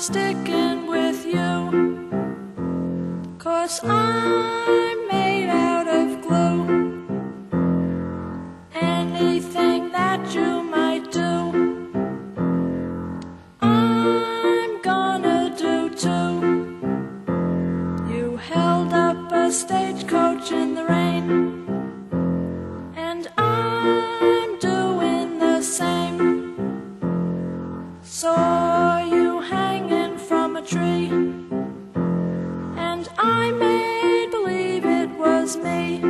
sticking with you, 'cause I'm made out of glue. Anything that you might do, I'm gonna do too. You held up a stagecoach in the rain, and I'm doing the same. Saw you hanging from a tree, and I made believe it was me.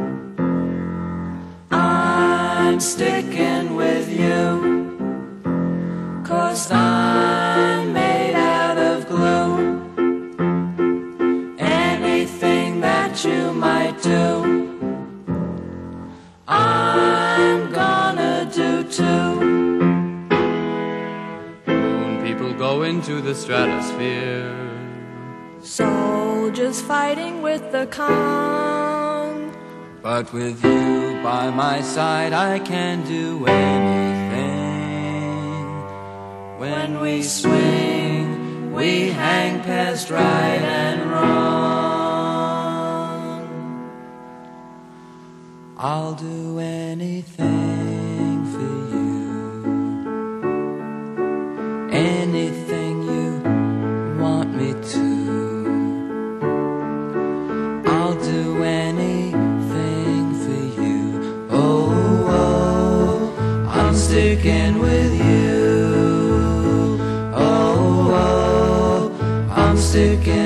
I'm sticking with you, 'cause I'm made out of glue. Anything that you might do, I'm gonna do too. People go into the stratosphere, Soldiers fighting with the Kong. but with you by my side I can do anything. When we swing, we hang past right and wrong. I'll do anything for you, anything you want me to. I'll do anything for you. Oh, oh, I'm sticking with you. Oh, oh, I'm sticking